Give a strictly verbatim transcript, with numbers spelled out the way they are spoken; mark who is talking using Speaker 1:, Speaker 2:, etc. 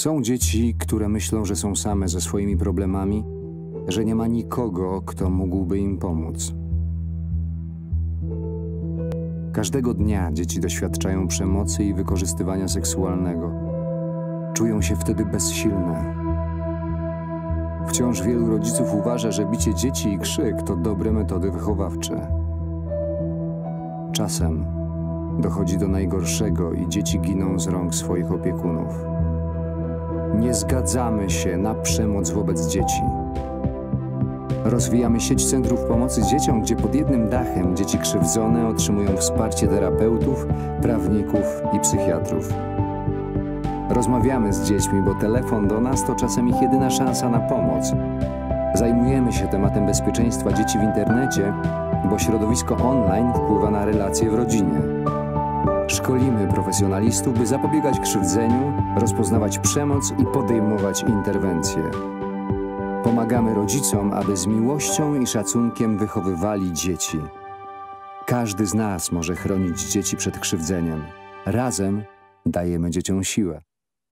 Speaker 1: Są dzieci, które myślą, że są same ze swoimi problemami, że nie ma nikogo, kto mógłby im pomóc. Każdego dnia dzieci doświadczają przemocy i wykorzystywania seksualnego. Czują się wtedy bezsilne. Wciąż wielu rodziców uważa, że bicie dzieci i krzyk to dobre metody wychowawcze. Czasem dochodzi do najgorszego i dzieci giną z rąk swoich opiekunów. Nie zgadzamy się na przemoc wobec dzieci. Rozwijamy sieć centrów pomocy dzieciom, gdzie pod jednym dachem dzieci krzywdzone otrzymują wsparcie terapeutów, prawników i psychiatrów. Rozmawiamy z dziećmi, bo telefon do nas to czasem ich jedyna szansa na pomoc. Zajmujemy się tematem bezpieczeństwa dzieci w internecie, bo środowisko online wpływa na relacje w rodzinie. Szkolimy profesjonalistów, by zapobiegać krzywdzeniu, rozpoznawać przemoc i podejmować interwencje. Pomagamy rodzicom, aby z miłością i szacunkiem wychowywali dzieci. Każdy z nas może chronić dzieci przed krzywdzeniem. Razem dajemy dzieciom siłę.